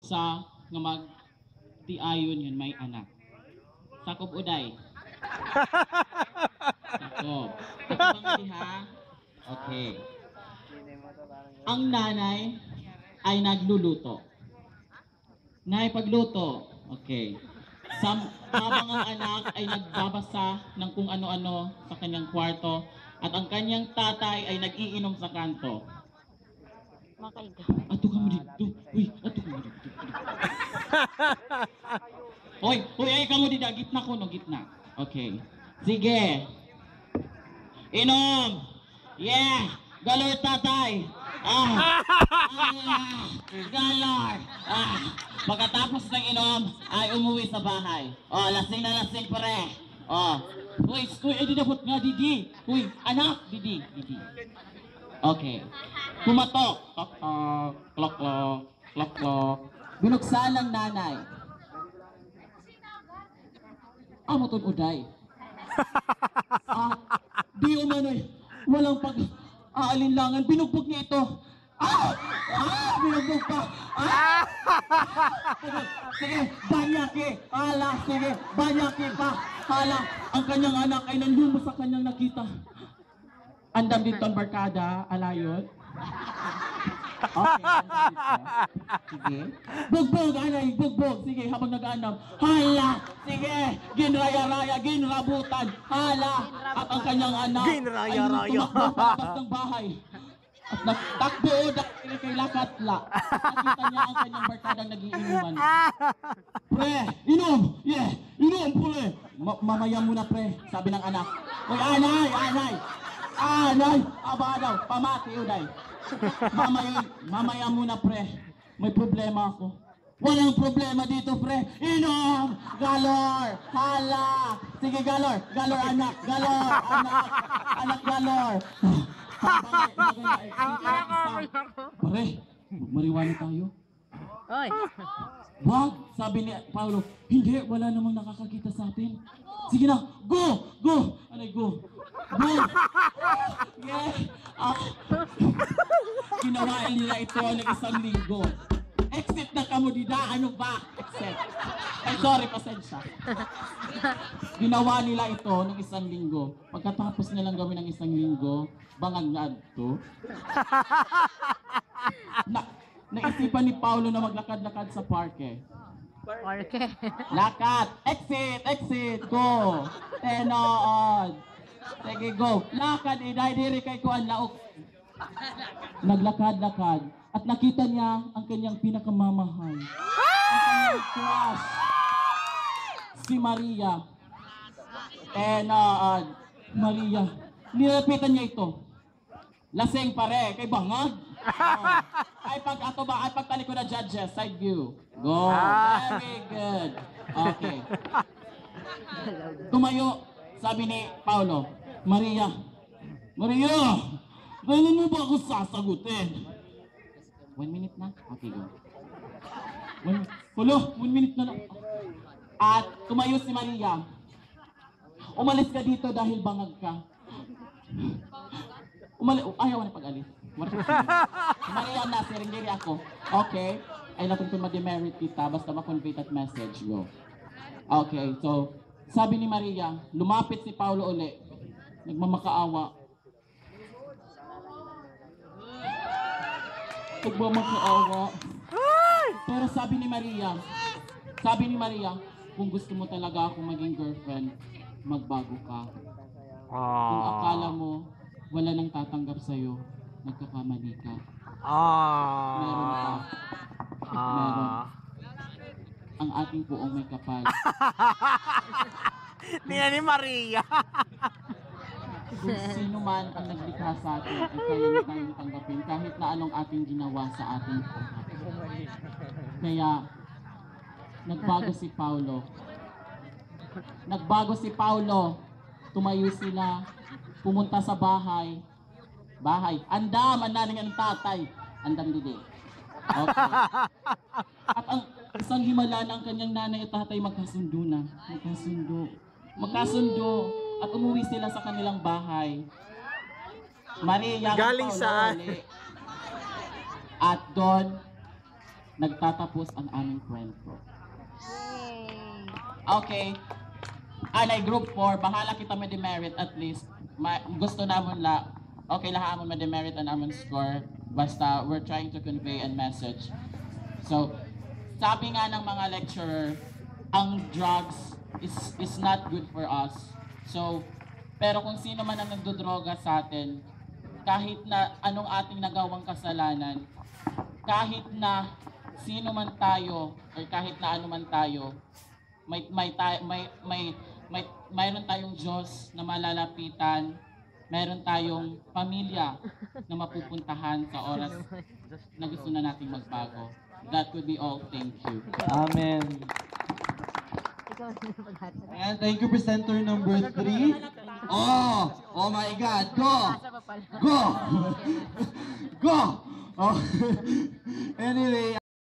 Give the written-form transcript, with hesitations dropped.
sa nga magtiayon yun may anak. Sakop uday. Sakop. Sakop nga diha. Okay. Ang nanay ay nagluluto. Nay pagluto. Okay. Habang ang anak ay nagbabasa ng kung ano-ano sa kanyang kwarto at ang kanyang tatay ay nag-iinom sa kanto. Makaiga. Ato ka mo dito. Uy, ato ka mo dito. Hoy, ay ka mo dito. Gitna ko, no? Gitna. Okay. Sige. Inom. Yeah. Galor tatay. Galor. Pagkatapos ng inom, ay umuwi sa bahay. Lasing na lasing pare. Uy, ay dinabot nga, Didi. Uy, anak, Didi. Okay. Pumatok. Klok, klok. Binuksan ng nanay. Amotong uday. Di umano'y walang pag-aalinlangan. Binugbog niya ito. Binugbog pa. Sige, banyaki. Sige, banyaki pa. Ang kanyang anak ay nanlumo sa kanyang nakita. Andam dito ang barkada, alayot. Okay, andam dito. Sige. Bugbog, anay, bugbog. Sige, habang nag-aandam. Sige, ginraya-raya, ginrabutan. At ang kanyang anak ay tumakbo palabas ng bahay. At nagtakbo kay lakatla. Nakita niya ang kanyang barkadang nagiinuman. Pre, inom! Yeah, inom, pre! Mamaya muna, pre, sabi ng anak. Uy, anay! Aba daw, pamati uday. Mamaya muna, pre. May problema ako. Walang problema dito, pre. Inom! Galor! Sige, galor, anak. Anak, galor. Pare, mariwani tayo. Oy. Wag, sabi ni Paulo, hindi, wala namang nakakakita sa atin. Sige na, go! Anay, go! Yeah! Ginawa nila ito ng isang linggo. Exit na kamo dida, ano ba? Exit. Ay, sorry, pasensya. Ginawa nila ito ng isang linggo. Pagkatapos nilang gawin ng isang linggo, bangag na adto. Naisipan ni Paulo na maglakad-lakad sa parke. Parke. Lakad! Exit! Go! Tenood! Sige, go! Lakad, diri kay ko ang laok. Naglakad-lakad. At nakita niya ang kanyang pinakamamahal. Ang kanyang crush. Si Maria. Tenood! Maria. Nilapitan niya ito. Laseng pare, kay bangag. Ay pagtali ko na judges, side view. Go. Very good. Okay. Tumayo, sabi ni Paulo, Maria, gano'n mo ba ako sasagutin? 1 minute na? Okay, go. 1 minute na lang. At tumayo si Maria. Umalis ka dito dahil bangag ka. Ayaw na pag-alis. Maria na, siringgiri ako. Okay. Ay natin kung ma-demerit kita, basta ma-convey that message. Go. Okay, so, sabi ni Maria, lumapit si Paulo uli. Nagmamakaawa. Pero sabi ni Maria, kung gusto mo talaga akong maging girlfriend, magbago ka. Kung akala mo, wala nang tatanggap sa'yo, nagkakamali ka. Meron ka. Meron. Ang ating puong may kapal. Niya ni Maria. Kung sino man ang naglikha sa atin, ay kaya na tayong tanggapin kahit na anong ating ginawa sa ating buhay. Kaya, nagbago si Paulo. Tumayo sila, pumunta sa bahay. Andam ang tatay. Andam didi. Okay. At ang isang himala na ang kanyang nanay at tatay magkasundo. At umuwi sila sa kanilang bahay. Maria Galing saan? At doon, nagtatapos ang aming kwento. Yay! Okay. Anay group 4, bahala kita ma-demerit at least. Gusto namon la, okay laha amon ma-demerit ang amon score. Basta we're trying to convey a message. So, sabi nga ng mga lecturer, ang drugs is not good for us. So, pero kung sino man ang nagdodroga sa atin, kahit na anong ating nagawang kasalanan, kahit na sino man tayo or kahit na ano man tayo, mayroon tayong Diyos na malalapitan, mayroon tayong pamilya na mapupuntahan sa oras na gusto na nating magbago. That would be all. Thank you. Amen. Ikaw na paghatag. Ayan, thank you, presenter number 3. Oh my God, go! Asa pa pala? Go! Go! Oh. Anyway,